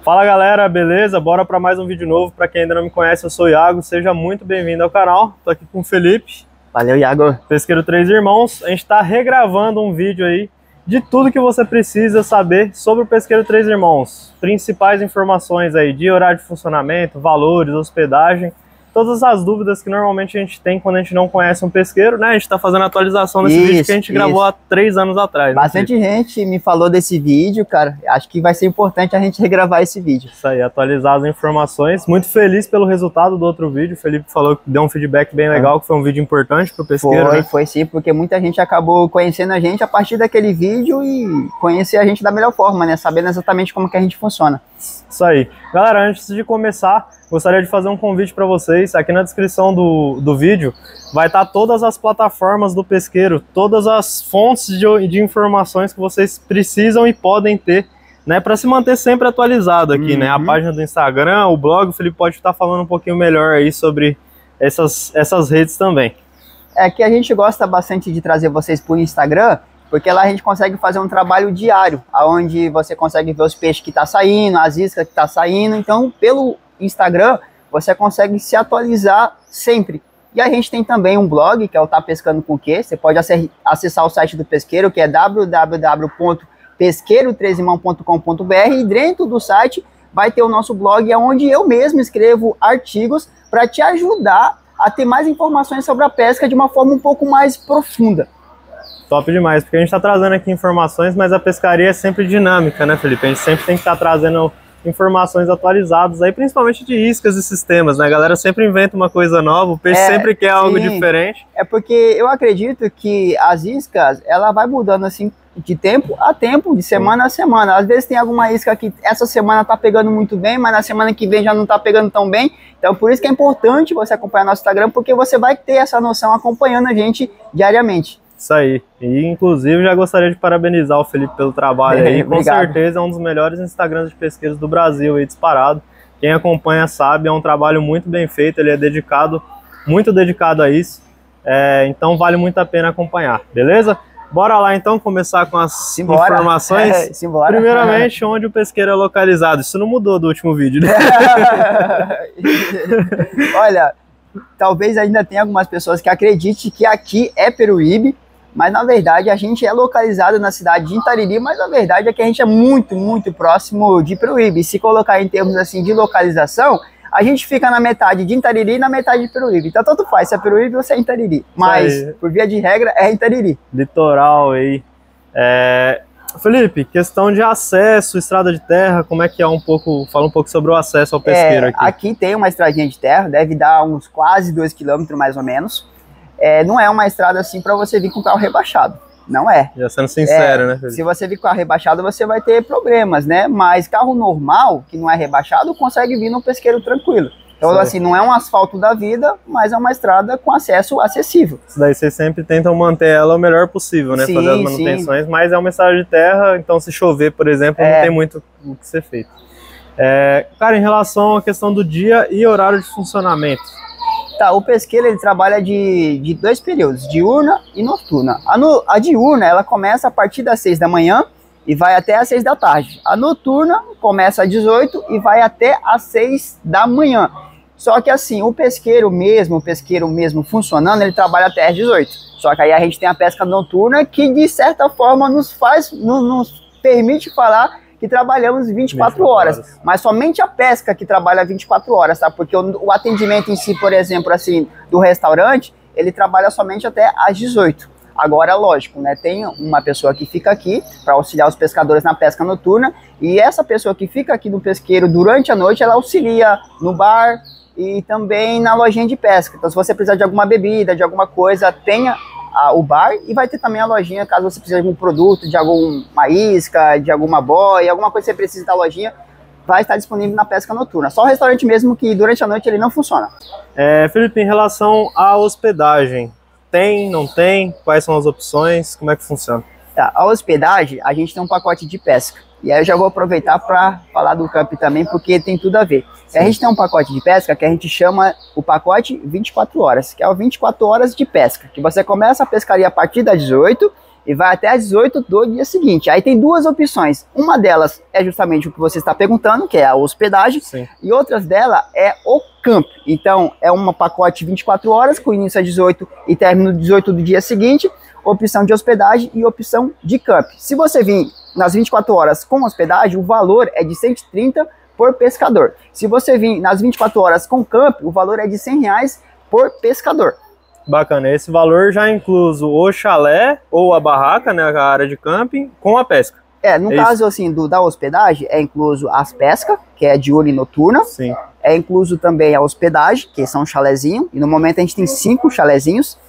Fala galera, beleza? Bora para mais um vídeo novo. Para quem ainda não me conhece, eu sou o Iago, seja muito bem-vindo ao canal. Tô aqui com o Felipe. Valeu, Iago. Pesqueiro Três Irmãos. A gente tá regravando um vídeo aí de tudo que você precisa saber sobre o Pesqueiro Três Irmãos. Principais informações aí de horário de funcionamento, valores, hospedagem, todas as dúvidas que normalmente a gente tem quando a gente não conhece um pesqueiro, né? A gente tá fazendo a atualização desse vídeo que a gente gravou há 3 anos atrás. Bastante gente me falou desse vídeo, cara. Acho que vai ser importante a gente regravar esse vídeo. Isso aí, atualizar as informações. Muito feliz pelo resultado do outro vídeo. O Felipe falou que deu um feedback bem legal, que foi um vídeo importante pro pesqueiro, né? Foi sim, porque muita gente acabou conhecendo a gente a partir daquele vídeo e conhecer a gente da melhor forma, né? Sabendo exatamente como que a gente funciona. Isso aí. Galera, antes de começar, gostaria de fazer um convite para vocês. Aqui na descrição do vídeo vai estar todas as plataformas do pesqueiro, todas as fontes de informações que vocês precisam e podem ter, né, para se manter sempre atualizado aqui, né? A página do Instagram, o blog, o Felipe pode estar falando um pouquinho melhor aí sobre essas redes também. É que a gente gosta bastante de trazer vocês por Instagram, porque lá a gente consegue fazer um trabalho diário, onde você consegue ver os peixes que tá saindo, as iscas que tá saindo. Então, pelo Instagram, você consegue se atualizar sempre. E a gente tem também um blog, que é o Tá Pescando Com Que. Você pode acessar o site do pesqueiro, que é www.pesqueiro3irmão.com.br, e dentro do site vai ter o nosso blog, onde eu mesmo escrevo artigos para te ajudar a ter mais informações sobre a pesca de uma forma um pouco mais profunda. Top demais, porque a gente está trazendo aqui informações, mas a pescaria é sempre dinâmica, né, Felipe? A gente sempre tem que estar trazendo informações atualizadas, aí principalmente de iscas e sistemas, né? A galera sempre inventa uma coisa nova, o peixe sempre quer algo diferente. É porque eu acredito que as iscas, ela vai mudando assim de tempo a tempo, de semana a semana. Às vezes tem alguma isca que essa semana tá pegando muito bem, mas na semana que vem já não tá pegando tão bem. Então por isso que é importante você acompanhar nosso Instagram, porque você vai ter essa noção acompanhando a gente diariamente. Isso aí. E, inclusive, já gostaria de parabenizar o Felipe pelo trabalho aí. Com certeza é um dos melhores Instagrams de pesqueiros do Brasil aí, disparado. Quem acompanha sabe, é um trabalho muito bem feito, ele é dedicado, muito dedicado a isso. Então vale muito a pena acompanhar, beleza? Bora lá então começar com as informações. Primeiramente, onde o pesqueiro é localizado. Isso não mudou do último vídeo, né? Olha, talvez ainda tenha algumas pessoas que acreditem que aqui é Peruíbe, mas na verdade a gente é localizado na cidade de Itariri, mas a verdade é que a gente é muito, muito próximo de Peruíbe. Se colocar em termos assim de localização, a gente fica na metade de Itariri e na metade de Peruíbe. Então tanto faz se é Peruíbe ou se é Itariri, mas por via de regra é Itariri. Litoral aí. Felipe, questão de acesso, estrada de terra, como é que é um pouco, fala um pouco sobre o acesso ao pesqueiro aqui. Aqui tem uma estradinha de terra, deve dar uns quase 2 km mais ou menos. Não é uma estrada assim para você vir com o carro rebaixado, não é. Já sendo sincero, né, Felipe? Se você vir com o carro rebaixado, você vai ter problemas, né? Mas carro normal, que não é rebaixado, consegue vir no pesqueiro tranquilo. Então, assim, não é um asfalto da vida, mas é uma estrada com acesso acessível. Isso daí vocês sempre tentam manter ela o melhor possível, né? Fazer as manutenções, mas é uma estrada de terra, então se chover, por exemplo, não tem muito o que ser feito. Cara, em relação à questão do dia e horário de funcionamento. Tá, o pesqueiro ele trabalha de 2 períodos, diurna e noturna. A diurna, ela começa a partir das 6 da manhã e vai até às 6 da tarde. A noturna começa às 18 e vai até às 6 da manhã. Só que assim, o pesqueiro mesmo funcionando, ele trabalha até às 18. Só que aí a gente tem a pesca noturna que de certa forma nos permite falar que trabalhamos 24 horas. Mas somente a pesca que trabalha 24 horas, tá? Porque o atendimento em si, por exemplo, assim, do restaurante, ele trabalha somente até às 18. Agora, lógico, né? Tem uma pessoa que fica aqui para auxiliar os pescadores na pesca noturna, e essa pessoa que fica aqui no pesqueiro durante a noite, ela auxilia no bar e também na lojinha de pesca. Então, se você precisar de alguma bebida, de alguma coisa, tenha o bar, e vai ter também a lojinha, caso você precise de algum produto, de alguma isca, de alguma boia, alguma coisa que você precise da lojinha, vai estar disponível na pesca noturna. Só o restaurante mesmo que durante a noite ele não funciona. Felipe, em relação à hospedagem, tem, não tem? Quais são as opções? Como é que funciona? Tá, a hospedagem, a gente tem um pacote de pesca. E aí eu já vou aproveitar para falar do camp também, porque tem tudo a ver. A gente tem um pacote de pesca que a gente chama o pacote 24 horas, que é o 24 horas de pesca, que você começa a pescaria a partir das 18 e vai até às 18 do dia seguinte. Aí tem duas opções. Uma delas é justamente o que você está perguntando, que é a hospedagem. Sim. E outras dela é o camp. Então é uma pacote 24 horas, com início às 18 e término 18 do dia seguinte. Opção de hospedagem e opção de camp. Se você vir nas 24 horas com hospedagem, o valor é de 130 por pescador. Se você vir nas 24 horas com camp, o valor é de R$100 por pescador. Bacana, esse valor já incluso o chalé ou a barraca, né, a área de camping, com a pesca. No caso assim da hospedagem, é incluso as pescas, que é diurna e noturna. Sim. É incluso também a hospedagem, que são um chalezinho, e no momento a gente tem 5 chalezinhos.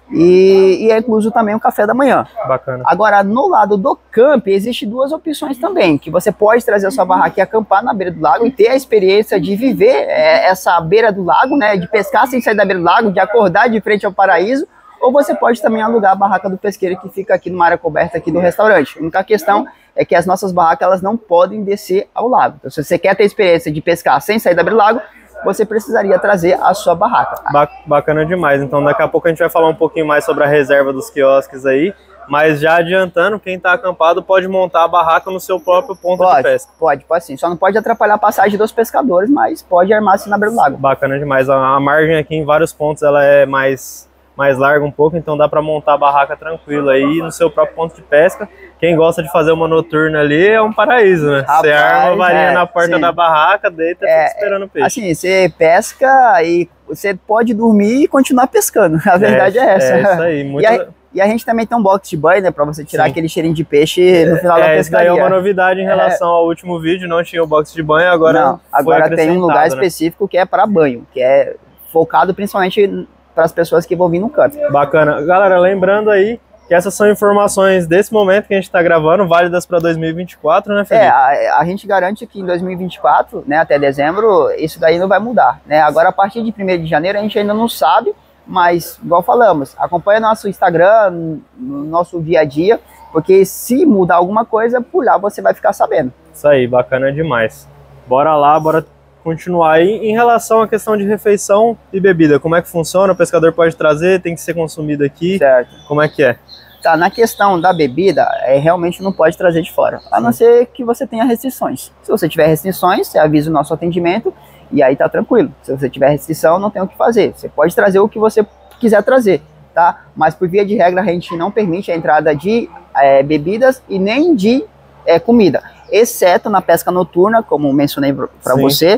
E é incluso também o café da manhã. Bacana. Agora, no lado do camp, existe duas opções também, que você pode trazer a sua barraca e acampar na beira do lago e ter a experiência de viver essa beira do lago, né, de pescar sem sair da beira do lago, de acordar de frente ao paraíso, ou você pode também alugar a barraca do pesqueiro que fica aqui numa área coberta aqui do restaurante. A única questão é que as nossas barracas elas não podem descer ao lago. Então, se você quer ter a experiência de pescar sem sair da beira do lago, você precisaria trazer a sua barraca. Bacana demais. Então daqui a pouco a gente vai falar um pouquinho mais sobre a reserva dos quiosques aí, mas já adiantando, quem está acampado pode montar a barraca no seu próprio ponto de pesca. Pode sim. Só não pode atrapalhar a passagem dos pescadores, mas pode armar-se na beira do lago. Bacana demais. A margem aqui em vários pontos ela é mais larga um pouco, então dá para montar a barraca tranquilo aí no seu próprio ponto de pesca. Quem gosta de fazer uma noturna ali é um paraíso, né? Você arma a varinha na porta da barraca, deita e fica esperando o peixe. Assim, você pesca e você pode dormir e continuar pescando. A verdade é essa. É isso aí. E a gente também tem um box de banho, né? Pra você tirar aquele cheirinho de peixe no final da pescaria. Isso daí é uma novidade em relação ao último vídeo. Não tinha o box de banho, agora tem um lugar específico que é para banho, que é focado principalmente para as pessoas que vão vir no campo. Bacana. Galera, lembrando aí que essas são informações desse momento que a gente está gravando, válidas para 2024, né, Felipe? A gente garante que em 2024, né, até dezembro, isso daí não vai mudar, né? Agora, a partir de 1º de janeiro, a gente ainda não sabe, mas, igual falamos, acompanha nosso Instagram, no nosso dia a dia, porque se mudar alguma coisa, por lá você vai ficar sabendo. Isso aí, bacana demais. Bora lá, bora continuar aí. Em relação à questão de refeição e bebida, como é que funciona? O pescador pode trazer, tem que ser consumido aqui? Certo. Como é que é? Tá, na questão da bebida, realmente não pode trazer de fora, a não ser que você tenha restrições. Se você tiver restrições, você avisa o nosso atendimento e aí tá tranquilo. Se você tiver restrição, não tem o que fazer. Você pode trazer o que você quiser trazer, tá? Mas por via de regra, a gente não permite a entrada de bebidas e nem de comida, exceto na pesca noturna, como mencionei para você.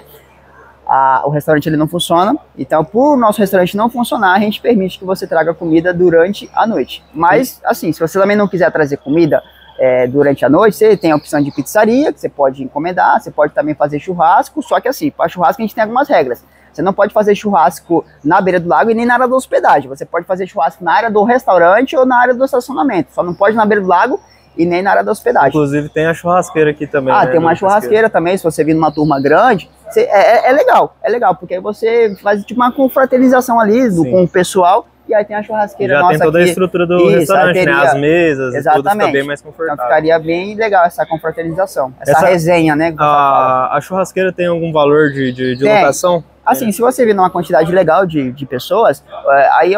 O restaurante ele não funciona, então por nosso restaurante não funcionar, a gente permite que você traga comida durante a noite. Mas assim, se você também não quiser trazer comida durante a noite, você tem a opção de pizzaria, que você pode encomendar, você pode também fazer churrasco, só que assim, para churrasco a gente tem algumas regras. Você não pode fazer churrasco na beira do lago e nem na área da hospedagem, você pode fazer churrasco na área do restaurante ou na área do estacionamento, só não pode na beira do lago e nem na área da hospedagem. Inclusive tem a churrasqueira aqui também. Ah, né, tem uma churrasqueira também, se você vir numa turma grande, é legal, porque aí você faz tipo uma confraternização ali com o pessoal, e aí tem a churrasqueira nossa aqui. Já tem toda a estrutura do restaurante, né? As mesas, tudo fica bem mais confortável. Então ficaria bem legal essa confraternização, essa resenha, né? A churrasqueira tem algum valor de locação? Assim, se você vir numa quantidade legal de pessoas, aí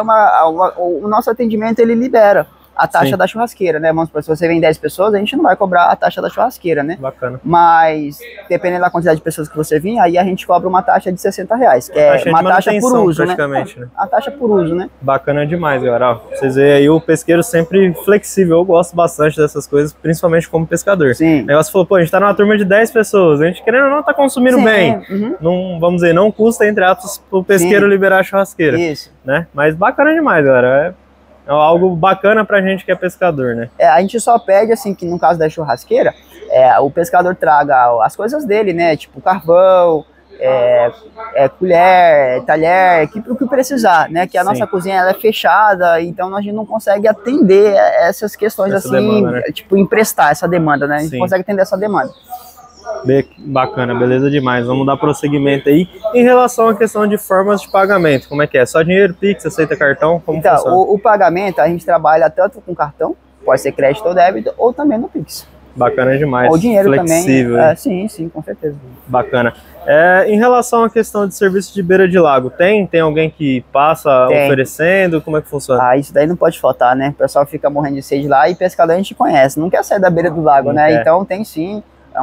o nosso atendimento ele libera a taxa da churrasqueira, né? Vamos supor, se você vem 10 pessoas, a gente não vai cobrar a taxa da churrasqueira, né? Bacana. Mas, dependendo da quantidade de pessoas que você vir, aí a gente cobra uma taxa de R$60, que é uma taxa por uso, né? A taxa por uso, né? Bacana demais, galera. Ó, vocês veem aí o pesqueiro sempre flexível. Eu gosto bastante dessas coisas, principalmente como pescador. Sim. O negócio falou, pô, a gente tá numa turma de 10 pessoas, a gente querendo ou não tá consumindo bem. Não, vamos dizer, não custa, entre aspas, pro pesqueiro liberar a churrasqueira. Isso. Né? Mas bacana demais, galera. É algo bacana pra gente que é pescador, né? A gente só pede, assim, que no caso da churrasqueira, o pescador traga as coisas dele, né? Tipo carvão, colher, talher, o que precisar, né? Que a nossa cozinha ela é fechada, então a gente não consegue atender essas questões essa assim, demanda, né? Tipo, emprestar essa demanda, né? A gente consegue atender essa demanda. Bacana, beleza demais. Vamos dar prosseguimento aí. Em relação à questão de formas de pagamento, como é que é? Só dinheiro, Pix, aceita cartão? Como então, o pagamento a gente trabalha tanto com cartão, pode ser crédito ou débito, ou também no Pix. Bacana demais. O dinheiro flexível, também. Sim, com certeza. Bacana. Em relação à questão de serviço de beira de lago, tem alguém que passa oferecendo? Como é que funciona? Isso daí não pode faltar, né? O pessoal fica morrendo de sede lá e pescador a gente conhece, não quer sair da beira do lago, né? Então tem sim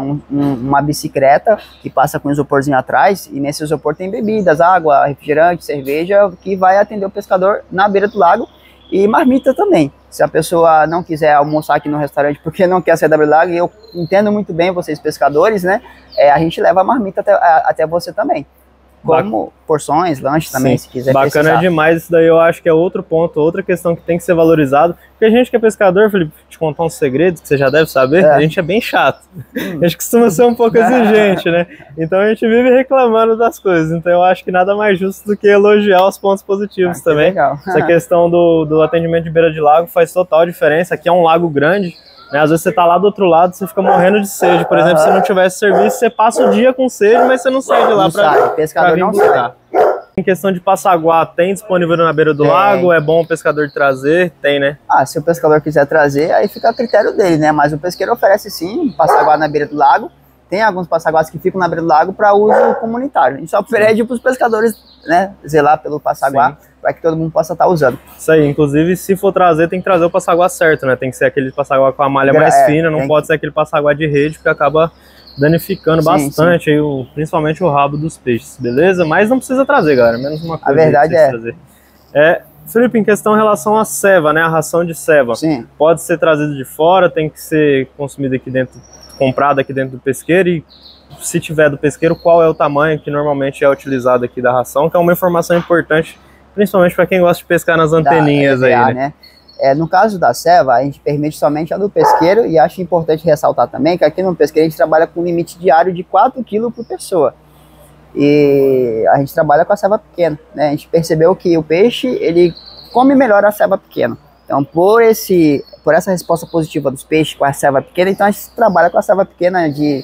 uma bicicleta que passa com um isoporzinho atrás, e nesse isopor tem bebidas, água, refrigerante, cerveja, que vai atender o pescador na beira do lago, e marmita também. Se a pessoa não quiser almoçar aqui no restaurante porque não quer sair da beira do lago, e eu entendo muito bem vocês pescadores, né? A gente leva a marmita até você também. Como porções, lanches também, se quiser Bacana precisar. Demais, isso daí eu acho que é outro ponto, outra questão que tem que ser valorizado. Porque a gente que é pescador, Felipe, te contar um segredo que você já deve saber, a gente é bem chato. A gente costuma ser um pouco exigente, né? Então a gente vive reclamando das coisas. Então eu acho que nada mais justo do que elogiar os pontos positivos também. Legal. Essa questão do atendimento de beira de lago faz total diferença. Aqui é um lago grande, né? Às vezes você tá lá do outro lado, você fica morrendo de sede. Por exemplo, se não tivesse serviço, você passa o dia com sede, mas você não sai de lá para pescador não sai. Em questão de passaguá, tem disponível na beira do lago? É bom o pescador trazer? Tem, né? Se o pescador quiser trazer, aí fica a critério dele, né? Mas o pesqueiro oferece sim passaguá na beira do lago. Tem alguns passaguás que ficam na beira do lago para uso comunitário. A gente só pede para os pescadores, né, zelar pelo passaguá, para que todo mundo possa estar usando. Isso aí, inclusive, se for trazer, tem que trazer o passaguá certo, né? Tem que ser aquele passaguá com a malha mais fina, não pode ser aquele passaguá de rede, porque acaba danificando bastante aí principalmente o rabo dos peixes, beleza? Mas não precisa trazer, galera, menos uma coisa. A verdade trazer. Felipe, em questão em relação à ceva, né? A ração de ceva. Sim. Pode ser trazido de fora, tem que ser consumido aqui dentro, comprado aqui dentro do pesqueiro, e se tiver do pesqueiro, qual é o tamanho que normalmente é utilizado aqui da ração, que é uma informação importante, principalmente para quem gosta de pescar nas anteninhas aí, né? No caso da ceva, a gente permite somente a do pesqueiro, e acho importante ressaltar também que aqui no pesqueiro a gente trabalha com um limite diário de 4 kg por pessoa. E a gente trabalha com a ceva pequena, né? A gente percebeu que o peixe, ele come melhor a ceva pequena. Então, por essa resposta positiva dos peixes com a ceva pequena, então a gente trabalha com a ceva pequena de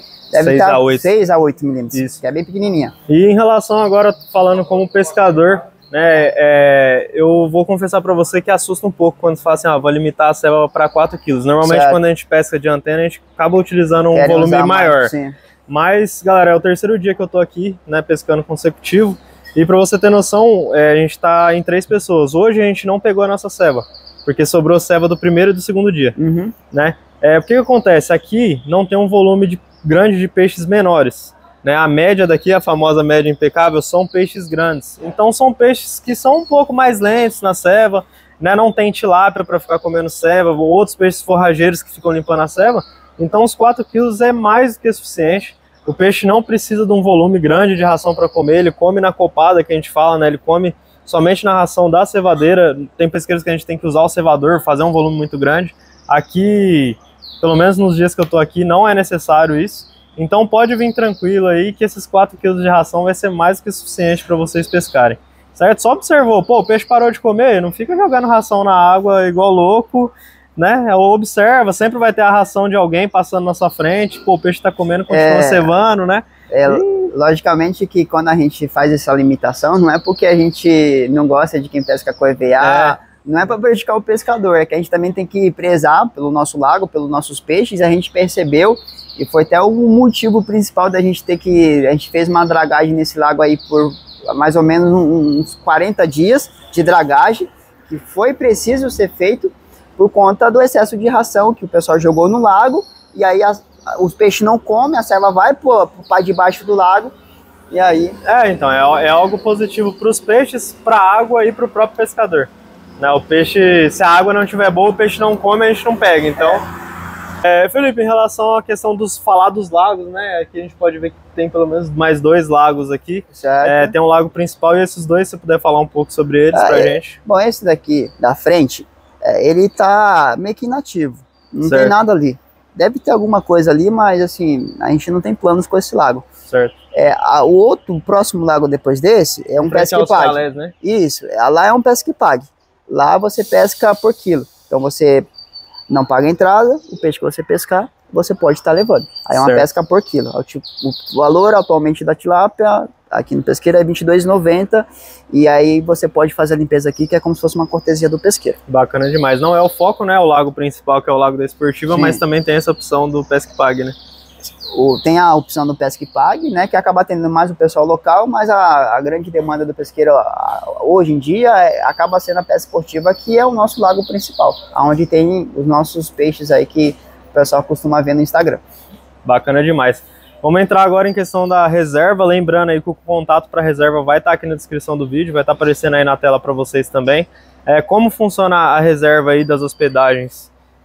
6 a 8 milímetros, isso, que é bem pequenininha. E em relação agora, falando como pescador, né, eu vou confessar para você que assusta um pouco quando você fala assim, vou limitar a ceva para 4 quilos. Normalmente quando a gente pesca de antena, a gente acaba utilizando um volume maior. Mas, galera, é o terceiro dia que eu tô aqui, né, pescando consecutivo. E para você ter noção, a gente tá em 3 pessoas. Hoje a gente não pegou a nossa ceva, porque sobrou ceva do primeiro e do segundo dia, né? O que acontece? Aqui não tem um volume grande de peixes menores, né? A média daqui, a famosa média impecável, são peixes grandes. Então são peixes que são um pouco mais lentos na ceva, né? Não tem tilápia para ficar comendo ceva, ou outros peixes forrageiros que ficam limpando a ceva. Então os 4 quilos é mais do que suficiente. O peixe não precisa de um volume grande de ração para comer, ele come na copada, que a gente fala, né? Ele come somente na ração da cevadeira. Tem pesqueiros que a gente tem que usar o cevador, fazer um volume muito grande. Aqui, pelo menos nos dias que eu tô aqui, não é necessário isso. Então pode vir tranquilo aí que esses 4 kg de ração vai ser mais do que suficiente para vocês pescarem. Certo? Só observou, o peixe parou de comer, não fica jogando ração na água igual louco, né? Ou observa, sempre vai ter a ração de alguém passando na sua frente, o peixe tá comendo, continua cevando, né? Logicamente que quando a gente faz essa limitação, não é porque a gente não gosta de quem pesca com EVA, não é para prejudicar o pescador, é que a gente também tem que prezar pelo nosso lago, pelos nossos peixes. A gente percebeu, e foi até o motivo principal da gente a gente fez uma dragagem nesse lago aí por mais ou menos uns 40 dias de dragagem, que foi preciso ser feito por conta do excesso de ração que o pessoal jogou no lago, e aí os peixes não comem, a ceva vai para debaixo do lago, e aí... Então, é algo positivo para os peixes, para a água e para o próprio pescador. Né? O peixe, se a água não estiver boa, o peixe não come, a gente não pega. Então, Felipe, em relação à questão dos falados lagos, né? Aqui a gente pode ver que tem pelo menos mais 2 lagos aqui. Certo. Tem um lago principal e esses 2, se você puder falar um pouco sobre eles pra gente. Bom, esse daqui da frente, ele tá meio que inativo. Não tem nada ali. Deve ter alguma coisa ali, mas assim, a gente não tem planos com esse lago. Certo. O outro, o próximo lago depois desse, é um pesca que pague. Calés, né? Isso, lá é um pesca que pague. Lá você pesca por quilo. Então você não paga a entrada, o peixe que você pescar, você pode estar levando. Aí é uma certo. pesca por quilo. O valor atualmente da tilápia aqui no pesqueiro é R$22,90, e aí você pode fazer a limpeza aqui, que é como se fosse uma cortesia do pesqueiro. Bacana demais. Não é o foco, né? O lago principal, que é o Lago da Esportiva, Sim. Mas também tem essa opção do Pesque Pague, né? Tem a opção do Pesque Pague, né, que acaba atendendo mais o pessoal local, mas a grande demanda do pesqueiro hoje em dia acaba sendo a pesca esportiva, que é o nosso lago principal, onde tem os nossos peixes aí que o pessoal costuma ver no Instagram. Bacana demais. Vamos entrar agora em questão da reserva, lembrando aí que o contato para reserva vai estar aqui na descrição do vídeo, vai estar aparecendo aí na tela para vocês também. Como funciona a reserva aí das hospedagens?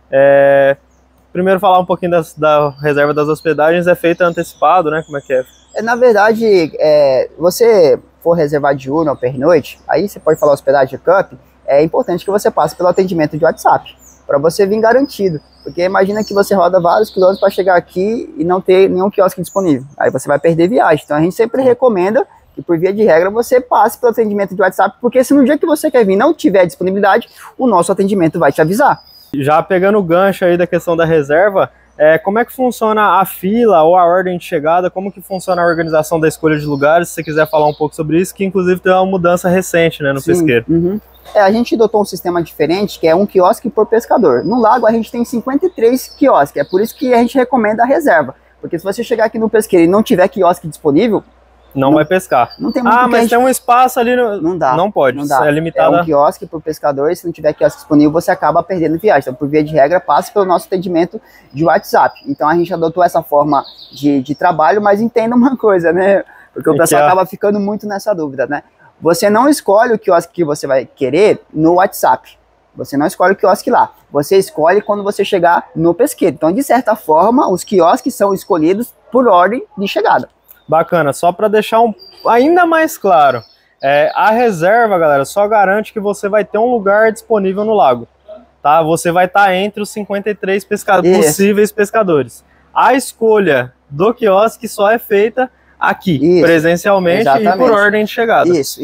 Primeiro falar um pouquinho da reserva das hospedagens, é feita antecipado, né? Como é que é? Na verdade, você for reservar diurno ou pernoite, aí você pode falar hospedagem camp, é importante que você passe pelo atendimento de WhatsApp, para você vir garantido. Porque imagina que você roda vários quilômetros para chegar aqui e não ter nenhum quiosque disponível. Aí você vai perder viagem. Então a gente sempre recomenda que, por via de regra, você passe pelo atendimento de WhatsApp, porque se no dia que você quer vir não tiver disponibilidade, o nosso atendimento vai te avisar. Já pegando o gancho aí da questão da reserva, como é que funciona a fila ou a ordem de chegada? Como que funciona a organização da escolha de lugares? Se você quiser falar um pouco sobre isso, que inclusive tem uma mudança recente, né, no pesqueiro. Uhum. A gente adotou um sistema diferente, que é um quiosque por pescador. No lago a gente tem 53 quiosques, é por isso que a gente recomenda a reserva. Porque se você chegar aqui no pesqueiro e não tiver quiosque disponível, não vai pescar. Não tem muito mas tem um espaço ali no... Não dá. Não pode, não dá. É limitado. É um quiosque por pescador, e se não tiver quiosque disponível, você acaba perdendo viagem. Então, por via de regra, passe pelo nosso atendimento de WhatsApp. Então, a gente adotou essa forma de trabalho, mas entenda uma coisa, né? Porque o pessoal acaba ficando muito nessa dúvida, né? Você não escolhe o quiosque que você vai querer no WhatsApp. Você não escolhe o quiosque lá. Você escolhe quando você chegar no pesqueiro. Então, de certa forma, os quiosques são escolhidos por ordem de chegada. Bacana, só para deixar ainda mais claro, a reserva, galera, só garante que você vai ter um lugar disponível no lago, tá? Você vai estar entre os 53 possíveis pescadores. A escolha do quiosque só é feita aqui, presencialmente. Exatamente. E por ordem de chegada. Isso.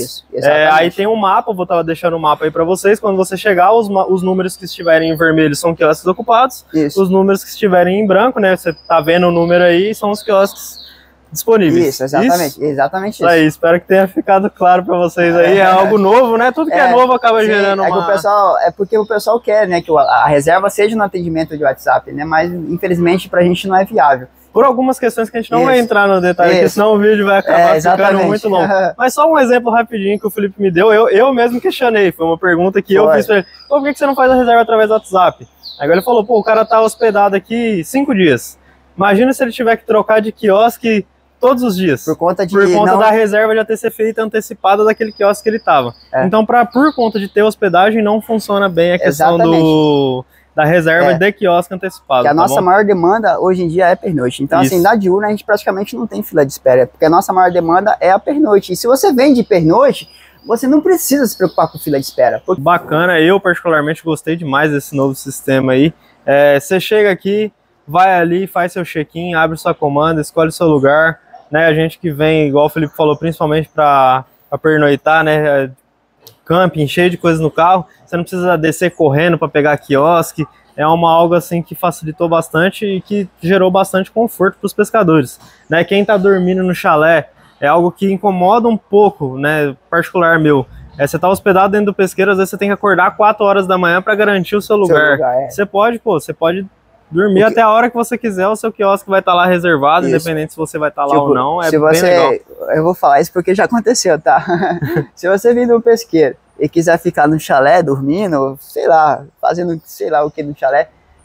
Aí tem um mapa, vou estar deixando o mapa aí para vocês. Quando você chegar, os números que estiverem em vermelho são quiosques ocupados. Os números que estiverem em branco, né? Você tá vendo o número aí, são os quiosques disponíveis. Isso, exatamente isso. Aí, espero que tenha ficado claro para vocês aí. É algo novo, né? Tudo que é novo acaba gerando uma... porque o pessoal quer, né, que a reserva seja no atendimento de WhatsApp, né? Mas, infelizmente, pra gente não é viável. Por algumas questões que a gente não vai entrar no detalhe, porque senão o vídeo vai acabar ficando muito longo. Mas só um exemplo rapidinho que o Felipe me deu, eu mesmo questionei, foi uma pergunta que eu fiz pra ele. Por que você não faz a reserva através do WhatsApp? Aí ele falou, o cara tá hospedado aqui 5 dias. Imagina se ele tiver que trocar de quiosque todos os dias. Por conta da reserva já ter sido feita antecipada daquele quiosque que ele tava. Então, por conta de ter hospedagem, não funciona bem a questão da reserva de quiosque antecipado. Que a nossa maior demanda hoje em dia é pernoite. Então, assim, na diurna a gente praticamente não tem fila de espera, porque a nossa maior demanda é a pernoite. E se você vende pernoite, você não precisa se preocupar com fila de espera. Bacana, eu particularmente gostei demais desse novo sistema aí. Você chega aqui, vai ali, faz seu check-in, abre sua comanda, escolhe seu lugar, né? A gente que vem, igual o Felipe falou, principalmente para pernoitar, né? Camping, cheio de coisas no carro, você não precisa descer correndo para pegar quiosque. É algo assim que facilitou bastante e que gerou bastante conforto para os pescadores, né? Quem está dormindo no chalé é algo que incomoda um pouco, né? Particular meu. Você tá hospedado dentro do pesqueiro, às vezes você tem que acordar 4 horas da manhã para garantir o seu lugar. Você pode dormir até a hora que você quiser, o seu quiosque vai estar lá reservado, independente se você vai estar lá ou não. Bem legal. Eu vou falar isso porque já aconteceu, tá? Se você vir no pesqueiro e quiser ficar no chalé dormindo, sei lá, fazendo sei lá o que no chalé,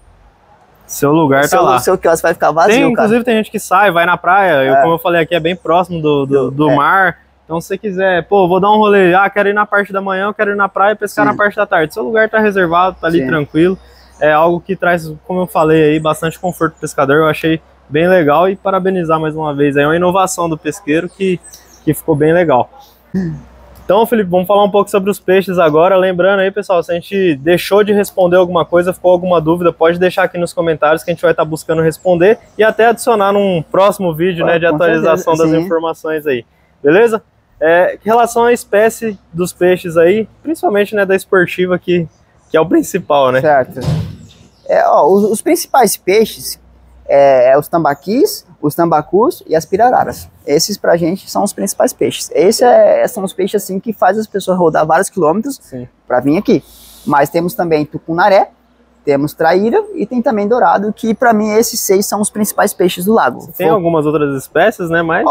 seu lugar tá lá. O seu quiosque vai ficar vazio, inclusive tem gente que sai, vai na praia, como eu falei aqui, é bem próximo do mar. Então, se você quiser, vou dar um rolê, quero ir na parte da manhã, eu quero ir na praia e pescar na parte da tarde. Seu lugar tá reservado, tá ali tranquilo. É algo que traz, como eu falei aí, bastante conforto pro pescador. Eu achei bem legal e parabenizar mais uma vez aí uma inovação do pesqueiro que ficou bem legal. Então, Felipe, vamos falar um pouco sobre os peixes agora. Lembrando aí, pessoal, se a gente deixou de responder alguma coisa, ficou alguma dúvida, pode deixar aqui nos comentários que a gente vai estar buscando responder e até adicionar num próximo vídeo, né, de atualização das informações aí. Beleza? Em relação à espécie dos peixes aí, principalmente, né, da esportiva que é o principal, né? Certo. Os principais peixes os tambaquis, os tambacus e as pirararas. Esses pra gente são os principais peixes. Esses são os peixes assim que faz as pessoas rodar vários quilômetros para vir aqui. Mas temos também tucunaré, temos traíra e tem também dourado, que para mim esses 6 são os principais peixes do lago. Tem algumas outras espécies, né? Mas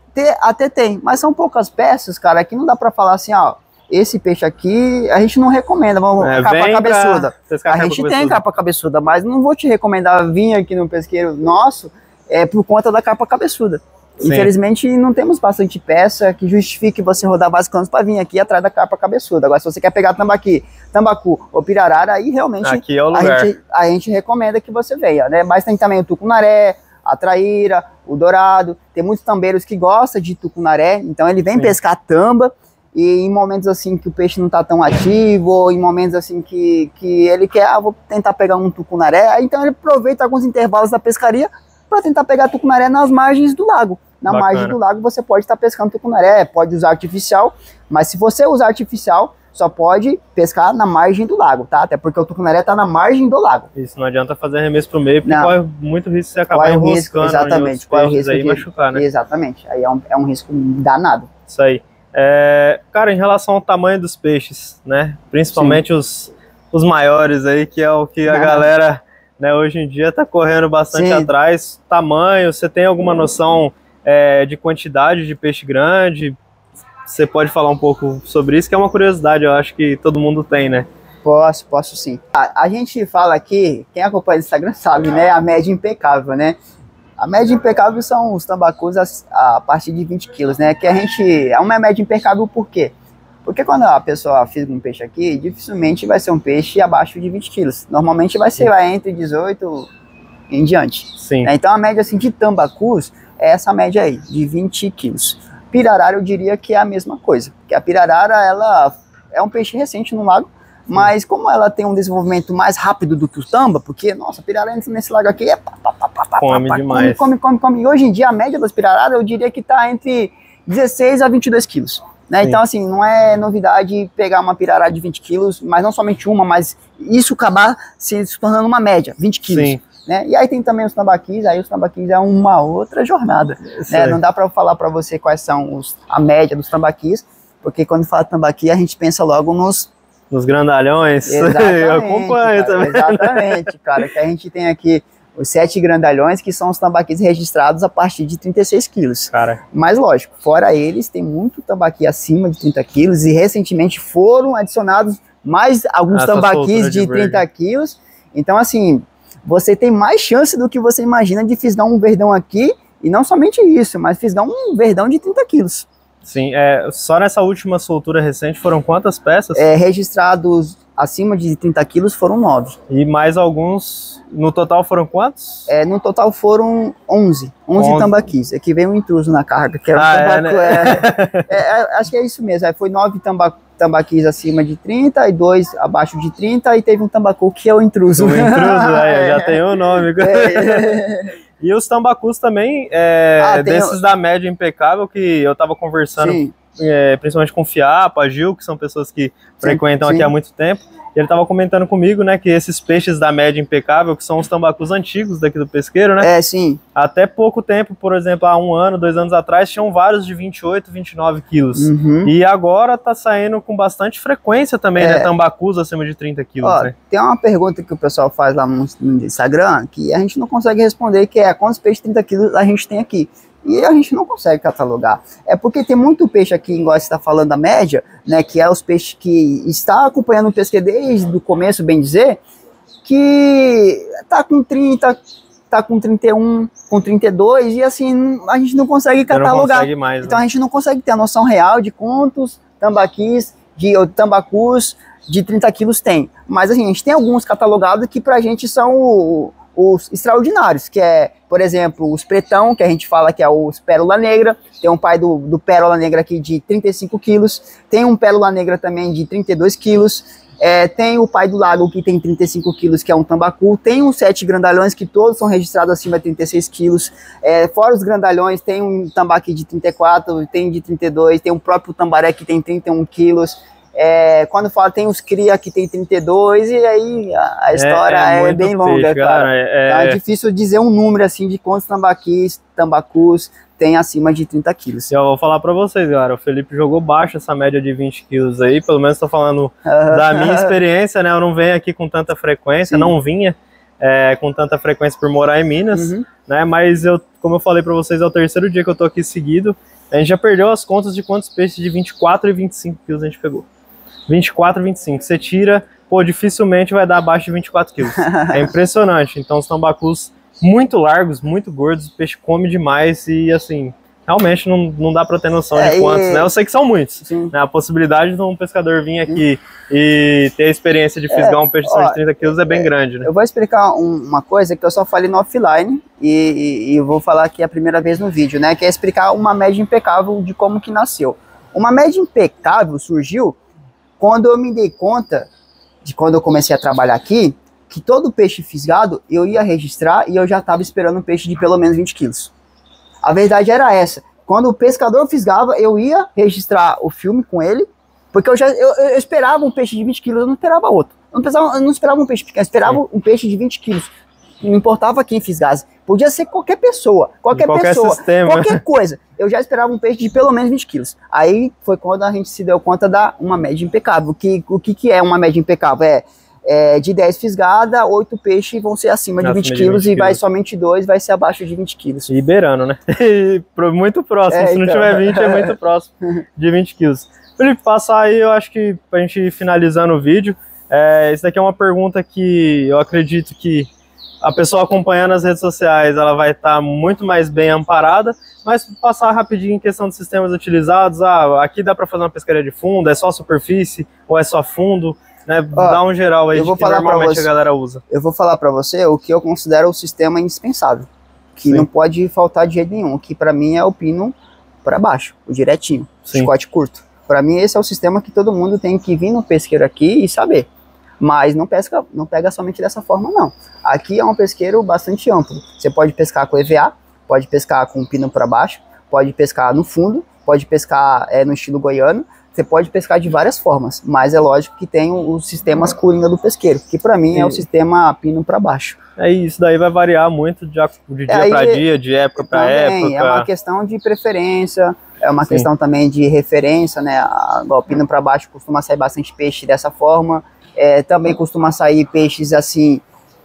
até tem, mas são poucas peças, cara, que não dá para falar assim, ó, esse peixe aqui a gente não recomenda, vamos capa cabeçuda. A gente tem capa cabeçuda, mas não vou te recomendar vir aqui no pesqueiro nosso por conta da capa cabeçuda. Sim. Infelizmente não temos bastante peça que justifique você rodar vários quilômetros para vir aqui atrás da capa cabeçuda. Agora, se você quer pegar tambaqui, tambacu ou pirarara, aí realmente aqui é o lugar. A gente recomenda que você venha, né? Mas tem também o tucunaré, a traíra, o dourado. Tem muitos tambeiros que gostam de tucunaré, então ele vem pescar tamba. E em momentos assim que o peixe não está tão ativo, ou em momentos assim que ele quer, vou tentar pegar um tucunaré, aí então ele aproveita alguns intervalos da pescaria para tentar pegar tucunaré nas margens do lago. Na margem do lago você pode estar pescando tucunaré, pode usar artificial, mas se você usar artificial, só pode pescar na margem do lago, tá? Até porque o tucunaré está na margem do lago. Isso, não adianta fazer arremesso pro meio, porque corre muito risco de você acabar enroscando. Exatamente, corre o risco aí machucar, né? Exatamente, aí é um risco danado. Isso aí. Cara, em relação ao tamanho dos peixes, né? Principalmente os maiores aí, que é o que a galera, né, hoje em dia tá correndo bastante atrás. Tamanho, você tem alguma noção de quantidade de peixe grande? Você pode falar um pouco sobre isso, que é uma curiosidade, eu acho que todo mundo tem, né? Posso sim. A gente fala aqui, quem acompanha o Instagram sabe, né? A média impecável, né? A média impecável são os tambacus a partir de 20 quilos, né? Que é uma média impecável por quê? Porque quando a pessoa fisga um peixe aqui, dificilmente vai ser um peixe abaixo de 20 quilos. Normalmente vai entre 18 em diante. Sim. Então a média assim, de tambacus é essa média aí, de 20 quilos. Pirarara eu diria que é a mesma coisa. Porque a pirarara, ela é um peixe recente no lago, mas como ela tem um desenvolvimento mais rápido do que o tamba, porque, nossa, a pirarara entra nesse lago aqui come demais. Come. E hoje em dia a média das pirararas eu diria que está entre 16 a 22 quilos. Né? Então, assim, não é novidade pegar uma pirarara de 20 quilos, mas não somente uma, mas isso acabar se tornando uma média, 20 quilos. Sim. Né? E aí tem também os tambaquis, aí os tambaquis é uma outra jornada. Né? Não dá para falar para você quais são a média dos tambaquis, porque quando fala tambaqui a gente pensa logo nos grandalhões. Eu acompanho também. Exatamente, cara, que a gente tem aqui os 7 grandalhões, que são os tambaquis registrados a partir de 36 quilos. Cara. Mas lógico, fora eles, tem muito tambaqui acima de 30 quilos e recentemente foram adicionados mais alguns tambaquis de 30 quilos. Então, assim, você tem mais chance do que você imagina de fisgar um verdão aqui, e não somente isso, mas fisgar um verdão de 30 quilos. Sim, só nessa última soltura recente foram quantas peças? Registrados acima de 30 quilos foram 9. E mais alguns, no total foram quantos? No total foram 11 tambaquis. Aqui veio um intruso na carga, que era um tambacu. Acho que é isso mesmo, foi 9 tambaquis acima de 30 e 2 abaixo de 30 e teve um tambacu que é o intruso. O intruso, já tem o nome. E os tambacus também, desses da média impecável, que eu tava conversando, principalmente com o Fiapa, Gil, que são pessoas que frequentam aqui há muito tempo, e ele tava comentando comigo, né, que esses peixes da média impecável, que são os tambacus antigos daqui do pesqueiro, né? Sim. Até pouco tempo, por exemplo, há 1 ano, 2 anos atrás, tinham vários de 28, 29 quilos. E agora tá saindo com bastante frequência também, né, tambacus acima de 30 quilos, né? Tem uma pergunta que o pessoal faz lá no Instagram, que a gente não consegue responder, que é quantos peixes de 30 quilos a gente tem aqui. E a gente não consegue catalogar. É porque tem muito peixe aqui, igual você está falando da média, né, que é os peixes que está acompanhando o pesqueiro desde o começo, bem dizer, que tá com 30, tá com 31, com 32, e assim, a gente não consegue catalogar. Não consegue mais, então né? A gente não consegue ter a noção real de quantos tambacus de 30 quilos tem. Mas assim, a gente tem alguns catalogados que pra gente são os extraordinários, que é, por exemplo, os pretão, que a gente fala que é os pérola negra. Tem um pai do pérola negra aqui de 35 quilos, tem um pérola negra também de 32 quilos, tem o pai do lago que tem 35 quilos, que é um tambacu, tem uns 7 grandalhões que todos são registrados acima de 36 quilos, fora os grandalhões tem um tambaqui de 34, tem de 32, tem o próprio tambaré que tem 31 quilos, Quando fala, tem os cria que tem 32, e aí a história é bem longa, cara. Então é difícil dizer um número assim de quantos tambacus tem acima de 30 quilos. Eu vou falar pra vocês, galera, o Felipe jogou baixo essa média de 20 quilos aí, pelo menos tô falando da minha experiência, né? Eu não venho aqui com tanta frequência, não vinha com tanta frequência por morar em Minas, né? Mas como eu falei pra vocês, é o terceiro dia que eu tô aqui seguido. A gente já perdeu as contas de quantos peixes de 24 e 25 quilos a gente pegou. 24 e 25. Você tira, pô, dificilmente vai dar abaixo de 24 quilos. É impressionante. Então, os tambacus muito largos, muito gordos, o peixe come demais e, assim, realmente não dá pra ter noção de quantos, né? Eu sei que são muitos. Né? A possibilidade de um pescador vir aqui e ter a experiência de fisgar um peixe de 30 quilos é bem grande, né? Eu vou explicar uma coisa que eu só falei no offline e vou falar aqui a primeira vez no vídeo, né? Que é explicar uma média impecável de como que nasceu. Uma média impecável surgiu quando eu me dei conta, quando eu comecei a trabalhar aqui, que todo peixe fisgado eu ia registrar e eu já estava esperando um peixe de pelo menos 20 quilos. A verdade era essa. Quando o pescador fisgava, eu ia registrar o filme com ele, porque eu esperava um peixe de 20 quilos, eu não esperava outro. Eu não esperava um peixe pequeno, eu esperava um peixe de 20 quilos. Não importava quem fisgasse. Podia ser qualquer pessoa, qualquer coisa. Eu já esperava um peixe de pelo menos 20 quilos. Aí foi quando a gente se deu conta da uma média impecável. O que é uma média impecável? De 10 fisgadas, 8 peixes vão ser acima de 20 quilos e vai somente 2 vai ser abaixo de 20 quilos. E beirando, né? Muito próximo. Se não tiver 20, é muito próximo de 20 quilos. Felipe, passar aí, eu acho que pra gente ir finalizando o vídeo, isso daqui é uma pergunta que eu acredito que a pessoa acompanhando as redes sociais, ela vai estar muito mais bem amparada, mas passar rapidinho em questão dos sistemas utilizados, aqui dá para fazer uma pescaria de fundo, é só superfície ou é só fundo, né? Dá um geral aí de que normalmente a galera usa. Eu vou falar para você o que eu considero o sistema indispensável, que não pode faltar de jeito nenhum, que para mim é o pino para baixo, o direitinho, chicote curto. Para mim esse é o sistema que todo mundo tem que vir no pesqueiro aqui e saber. Mas não pega somente dessa forma, não. Aqui é um pesqueiro bastante amplo. Você pode pescar com EVA, pode pescar com pino para baixo, pode pescar no fundo, pode pescar no estilo goiano, você pode pescar de várias formas, mas é lógico que tem os sistemas coringa do pesqueiro, que para mim é o sistema pino para baixo. Isso daí vai variar muito de dia para dia, de época para época. É uma questão de preferência, é uma questão também de referência, né? O pino para baixo costuma sair bastante peixe dessa forma. Também costuma sair peixes assim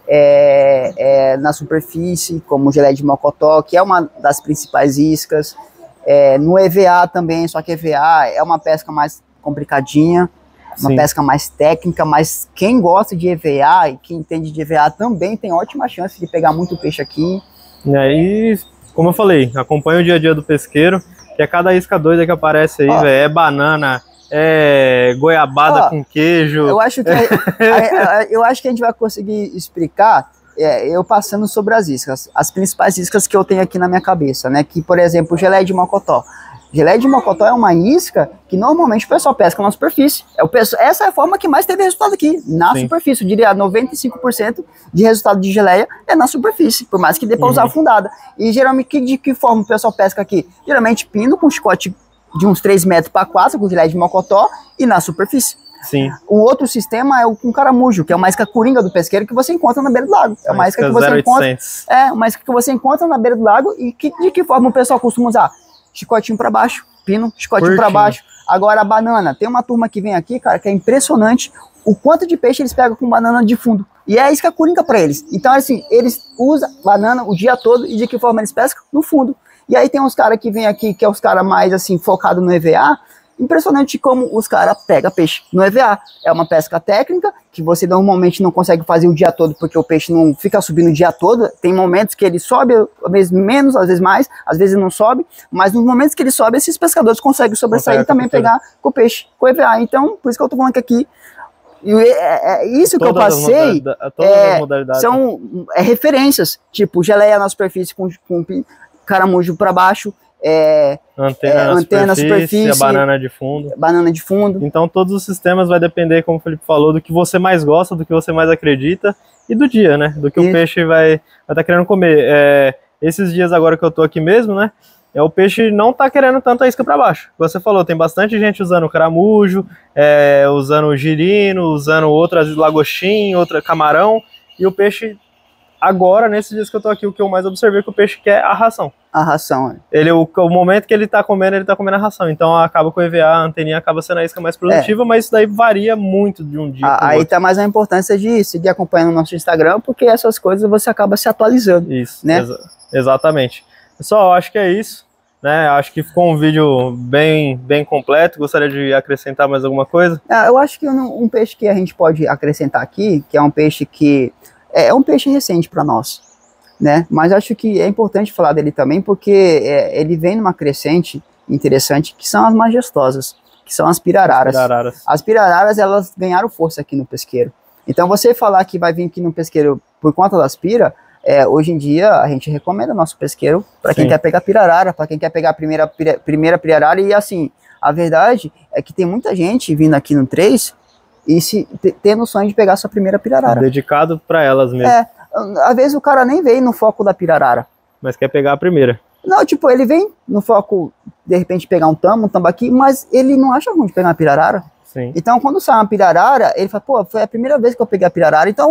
na superfície, como o gelé de mocotó, que é uma das principais iscas. No EVA também, só que EVA é uma pesca mais complicadinha, uma pesca mais técnica, mas quem gosta de EVA e quem entende de EVA também tem ótima chance de pegar muito peixe aqui. E como eu falei, acompanha o dia a dia do pesqueiro, que é cada isca doida que aparece aí, velho, é banana, goiabada com queijo. Eu acho que a gente vai conseguir explicar eu passando sobre as iscas, as principais iscas que eu tenho aqui na minha cabeça, né? Que, por exemplo, o gelé de mocotó. Gelé de mocotó é uma isca que normalmente o pessoal pesca na superfície. Essa é a forma que mais teve resultado aqui, na superfície. Eu diria 95% de resultado de geleia é na superfície, por mais que dê para usar afundada. E geralmente, de que forma o pessoal pesca aqui? Geralmente pino com chicote de uns 3 metros para 4, com gelé de mocotó e na superfície. O outro sistema é o com caramujo, que é uma isca coringa do pesqueiro que você encontra na beira do lago. É uma isca que você encontra. Uma isca que você encontra na beira do lago e de que forma o pessoal costuma usar? Chicotinho para baixo, pino, chicotinho para baixo. Agora a banana, tem uma turma que vem aqui, cara, que é impressionante o quanto de peixe eles pegam com banana de fundo. E é a isca coringa para eles. Então, assim, eles usam banana o dia todo e de que forma eles pescam? No fundo. E aí tem uns caras que vem aqui, que é os caras mais, assim, focados no EVA. Impressionante como os caras pegam peixe no EVA. É uma pesca técnica que você normalmente não consegue fazer o dia todo, porque o peixe não fica subindo o dia todo. Tem momentos que ele sobe, às vezes menos, às vezes mais, às vezes não sobe. Mas nos momentos que ele sobe, esses pescadores conseguem sobressair e também pegar com o peixe, com o EVA. Então, por isso que eu tô falando que aqui, isso que eu passei são referências, tipo geleia na superfície com caramujo para baixo, antena na superfície, a banana de fundo. Então todos os sistemas vai depender, como o Felipe falou, do que você mais gosta, do que você mais acredita e do dia, né? Do que o peixe vai estar querendo comer. Esses dias agora que eu tô aqui mesmo, né? o peixe não tá querendo tanto a isca para baixo. Você falou, tem bastante gente usando caramujo, usando girino, usando outras lagostim, outra camarão, e o peixe, agora, nesses dias que eu tô aqui, o que eu mais observei é que o peixe quer a ração. A ração, o momento que ele tá comendo a ração. Então acaba com o EVA, a anteninha acaba sendo a isca mais produtiva, mas isso daí varia muito de um dia pro Aí outro. tá mais a importância de seguir acompanhando o nosso Instagram, porque essas coisas você acaba se atualizando. Isso, né? Exatamente. Pessoal, acho que é isso, né? Acho que ficou um vídeo bem completo. Gostaria de acrescentar mais alguma coisa? Eu acho que um peixe que a gente pode acrescentar aqui, que é um peixe que é um peixe recente para nós, né? Mas acho que é importante falar dele também, porque ele vem numa crescente interessante, que são as majestosas, que são as pirararas. As pirararas, elas ganharam força aqui no pesqueiro. Então você falar que vai vir aqui no pesqueiro por conta das pira, hoje em dia a gente recomenda nosso pesqueiro para quem quer pegar pirarara, para quem quer pegar a primeira pirarara. E assim, a verdade é que tem muita gente vindo aqui no 3 e tendo o sonho de pegar sua primeira pirarara. Dedicado para elas mesmo. Às vezes o cara nem veio no foco da pirarara, mas quer pegar a primeira. Não, tipo, ele vem no foco, de repente, pegar um tambaqui, mas ele não acha ruim de pegar uma pirarara. Sim. Então, quando sai uma pirarara, ele fala, pô, foi a primeira vez que eu peguei a pirarara. Então,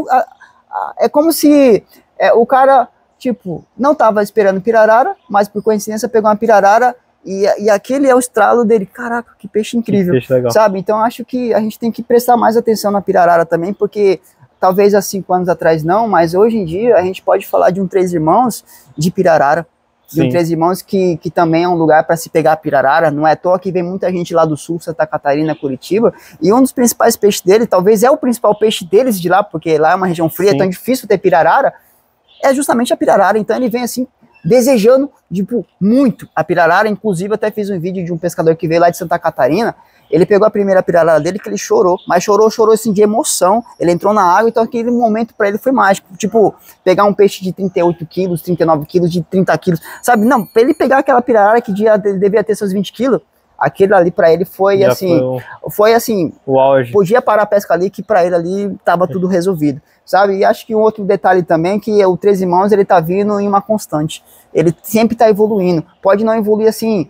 é como se o cara, tipo, não tava esperando pirarara, mas por coincidência pegou uma pirarara e aquele é o estralo dele. Caraca, que peixe incrível, que peixe legal. Sabe? Então, acho que a gente tem que prestar mais atenção na pirarara também, porque talvez há 5 anos atrás não, mas hoje em dia a gente pode falar de um Três Irmãos de pirarara. De um Três Irmãos que também é um lugar para se pegar a pirarara. Não é à toa que vem muita gente lá do sul, Santa Catarina, Curitiba, e um dos principais peixes dele, talvez é o principal peixe deles de lá, porque lá é uma região fria, então é difícil ter pirarara, é justamente a pirarara. Então ele vem assim, desejando, tipo, muito a pirarara. Inclusive até fiz um vídeo de um pescador que veio lá de Santa Catarina. Ele pegou a primeira pirarara dele, que ele chorou, mas chorou assim de emoção. Ele entrou na água, então aquele momento para ele foi mágico. Tipo, pegar um peixe de 38 quilos, 39 quilos, de 30 quilos, sabe? Não, para ele pegar aquela pirarara que devia ter seus 20 quilos, aquele ali para ele foi já assim, foi assim, o auge. Podia parar a pesca ali, que para ele ali tava tudo resolvido, sabe? E acho que um outro detalhe também, que o Três Irmãos, ele tá vindo em uma constante. Ele sempre tá evoluindo. Pode não evoluir assim,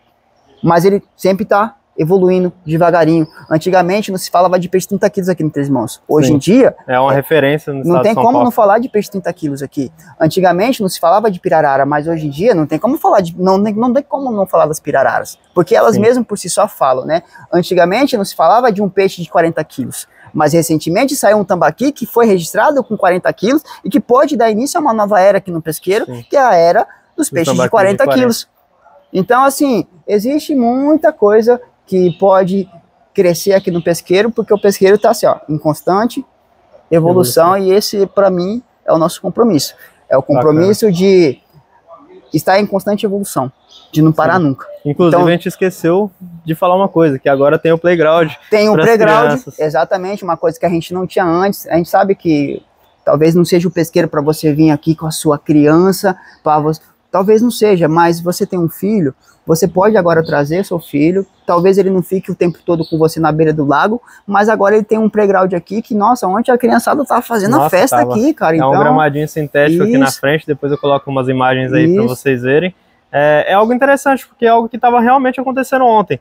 mas ele sempre tá evoluindo devagarinho. Antigamente não se falava de peixe 30 quilos aqui no Três Irmãos. Hoje em dia é uma referência no estado não tem de São como Paulo. não falar de peixe 30 quilos aqui. Antigamente não se falava de pirarara, mas hoje em dia não tem como falar de não tem como não falar das pirararas, porque elas mesmo por si só falam, né? Antigamente não se falava de um peixe de 40 quilos, mas recentemente saiu um tambaqui que foi registrado com 40 quilos e que pode dar início a uma nova era aqui no pesqueiro, que é a era dos peixes de 40 quilos. Então, assim, existe muita coisa que pode crescer aqui no pesqueiro, porque o pesqueiro está assim, ó, em constante evolução, e esse, para mim, é o nosso compromisso. É o compromisso de estar em constante evolução, de não parar nunca. Inclusive, então, a gente esqueceu de falar uma coisa, que agora tem o playground. Tem o playground, exatamente, uma coisa que a gente não tinha antes. A gente sabe que talvez não seja o pesqueiro para você vir aqui com a sua criança, para você... Talvez não seja, mas você tem um filho, você pode agora trazer seu filho, talvez ele não fique o tempo todo com você na beira do lago, mas agora ele tem um playground aqui que, nossa, ontem a criançada tava fazendo a festa aqui, cara. É um gramadinho sintético aqui na frente, depois eu coloco umas imagens aí para vocês verem. É algo interessante, porque é algo que estava realmente acontecendo ontem.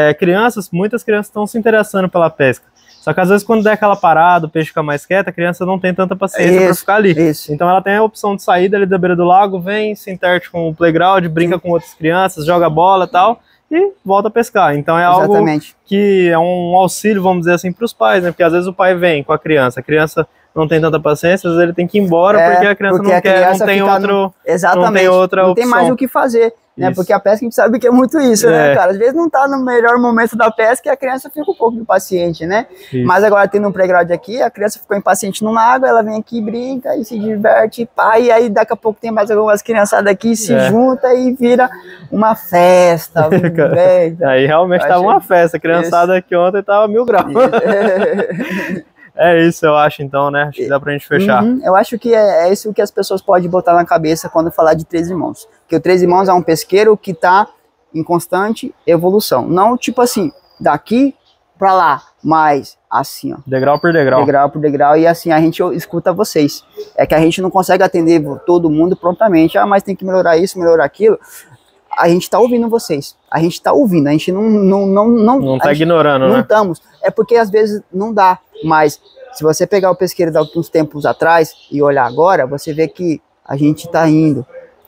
Muitas crianças estão se interessando pela pesca. Só que às vezes quando der aquela parada, o peixe fica mais quieto, a criança não tem tanta paciência para ficar ali. Então ela tem a opção de sair dali da beira do lago, vem, se interte com o playground, brinca com outras crianças, joga bola e tal, e volta a pescar. Então é algo que é um auxílio, vamos dizer assim, para os pais, né? Porque às vezes o pai vem com a criança não tem tanta paciência, às vezes ele tem que ir embora porque a criança não quer, não tem outra opção. Não tem mais o que fazer. Né? Porque a pesca a gente sabe que é muito isso, né, cara? Às vezes não tá no melhor momento da pesca e a criança fica um pouco impaciente, né? Mas agora tendo um playground aqui, a criança ficou impaciente no água, ela vem aqui, brinca e se diverte, pá, e aí daqui a pouco tem mais algumas criançadas aqui, se junta e vira uma festa. Aí realmente tava uma festa, a criançada aqui ontem tava 1000 graus. É isso, eu acho, então, né? Acho que dá pra gente fechar. Eu acho que é isso que as pessoas podem botar na cabeça quando falar de Três Irmãos. Que o Três Irmãos é um pesqueiro que tá em constante evolução. Não tipo assim, daqui pra lá, mas assim, ó. Degrau por degrau. Degrau por degrau, e assim, a gente escuta vocês. É que a gente não consegue atender todo mundo prontamente. Ah, mas tem que melhorar isso, melhorar aquilo. a gente tá ouvindo vocês. A gente tá ouvindo, a gente não tá ignorando, não né? estamos. É porque às vezes não dá, mas se você pegar o pesqueiro de alguns tempos atrás e olhar agora, você vê que a gente tá indo,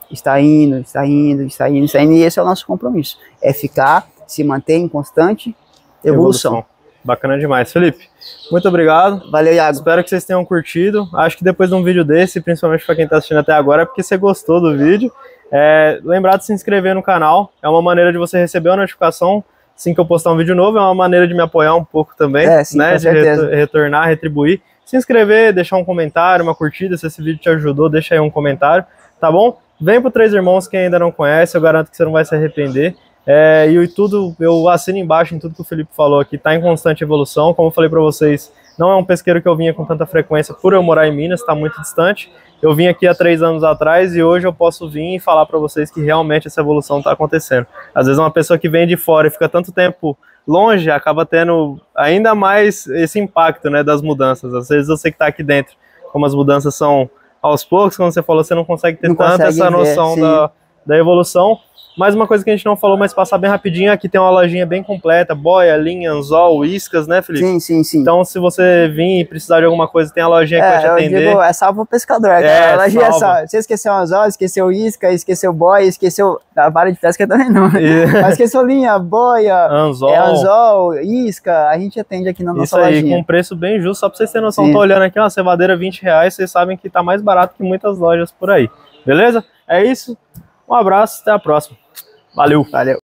e esse é o nosso compromisso. É ficar, se manter em constante evolução. Bacana demais, Felipe. Muito obrigado. Valeu, Iago. Espero que vocês tenham curtido. Acho que depois de um vídeo desse, principalmente para quem está assistindo até agora, é porque você gostou do vídeo. Lembrar de se inscrever no canal. É uma maneira de você receber a notificação assim que eu postar um vídeo novo. É uma maneira de me apoiar um pouco também, sim, né? De retornar, retribuir. Se inscrever, deixar um comentário, uma curtida. Se esse vídeo te ajudou, deixa aí um comentário, tá bom? Vem pro Três Irmãos quem ainda não conhece. Eu garanto que você não vai se arrepender. E tudo, eu assino embaixo em tudo que o Felipe falou aqui, tá em constante evolução. Como eu falei para vocês, não é um pesqueiro que eu vinha com tanta frequência por eu morar em Minas, tá muito distante. Eu vim aqui há 3 anos atrás e hoje eu posso vir e falar para vocês que realmente essa evolução tá acontecendo. Às vezes uma pessoa que vem de fora e fica tanto tempo longe, acaba tendo ainda mais esse impacto, né, das mudanças. Às vezes você que tá aqui dentro, como as mudanças são aos poucos, como você falou, você não consegue ter tanta essa noção da evolução. Mais uma coisa que a gente não falou, mas passar bem rapidinho, aqui tem uma lojinha bem completa, boia, linha, anzol, iscas, né, Felipe? Sim. Então, se você vir e precisar de alguma coisa, tem a lojinha que vai te atender. Digo, é salvo o pescador, a lojinha é salvo. Você esqueceu anzol, esqueceu isca, esqueceu boia, esqueceu a vara de pesca também não. Mas esqueceu linha, boia, anzol, isca, a gente atende aqui na nossa lojinha. Isso aí, com um preço bem justo, só pra vocês terem noção. Tô olhando aqui, uma cevadeira R$20, vocês sabem que tá mais barato que muitas lojas por aí. Beleza? É isso. Um abraço, até a próxima. Valeu!